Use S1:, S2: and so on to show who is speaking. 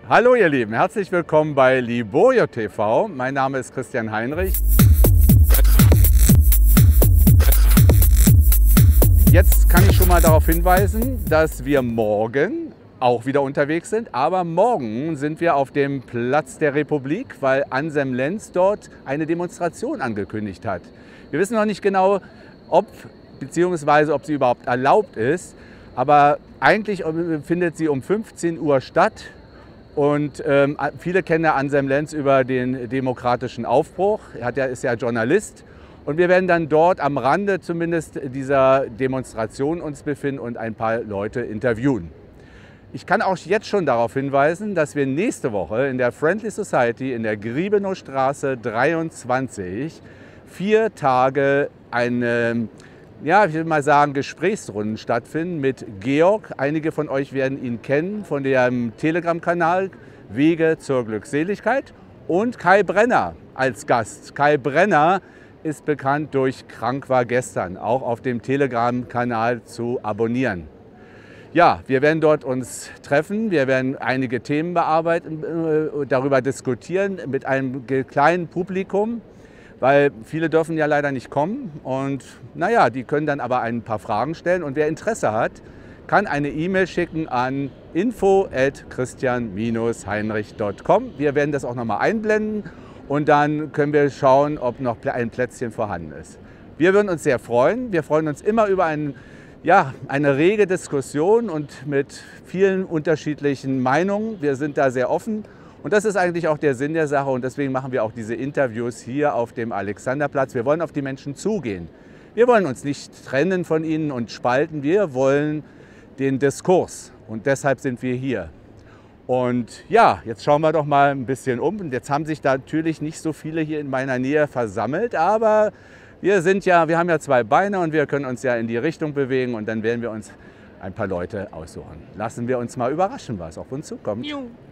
S1: Hallo ihr Lieben, herzlich willkommen bei Liborio TV. Mein Name ist Christian Heinrich. Jetzt kann ich schon mal darauf hinweisen, dass wir morgen auch wieder unterwegs sind. Aber morgen sind wir auf dem Platz der Republik, weil Anselm Lenz dort eine Demonstration angekündigt hat. Wir wissen noch nicht genau, ob sie überhaupt erlaubt ist. Aber eigentlich findet sie um 15 Uhr statt. Und viele kennen ja Anselm Lenz über den demokratischen Aufbruch. Ist ja Journalist. Und wir werden dann dort am Rande zumindest dieser Demonstration uns befinden und ein paar Leute interviewen. Ich kann auch jetzt schon darauf hinweisen, dass wir nächste Woche in der Friendly Society in der Griebenowstraße 23 4 Tage eine, ich will mal sagen, Gesprächsrunden stattfinden mit Georg. Einige von euch werden ihn kennen von dem Telegram-Kanal Wege zur Glückseligkeit. Und Kai Brenner als Gast. Kai Brenner ist bekannt durch Krank war gestern, auch auf dem Telegram-Kanal zu abonnieren. Ja, wir werden dort uns treffen, wir werden einige Themen bearbeiten, darüber diskutieren mit einem kleinen Publikum, weil viele dürfen ja leider nicht kommen und die können dann aber ein paar Fragen stellen und wer Interesse hat, kann eine E-Mail schicken an info@christian-heinrich.com. Wir werden das auch nochmal einblenden und dann können wir schauen, ob noch ein Plätzchen vorhanden ist. Wir würden uns sehr freuen. Wir freuen uns immer über eine rege Diskussion und mit vielen unterschiedlichen Meinungen. Wir sind da sehr offen und das ist eigentlich auch der Sinn der Sache und deswegen machen wir auch diese Interviews hier auf dem Alexanderplatz. Wir wollen auf die Menschen zugehen. Wir wollen uns nicht trennen von ihnen und spalten. Wir wollen den Diskurs und deshalb sind wir hier. Und ja, jetzt schauen wir doch mal ein bisschen um. Und jetzt haben sich da natürlich nicht so viele hier in meiner Nähe versammelt, aber wir haben ja 2 Beine und wir können uns ja in die Richtung bewegen und dann werden wir uns ein paar Leute aussuchen. Lassen wir uns mal überraschen, was auf uns zukommt.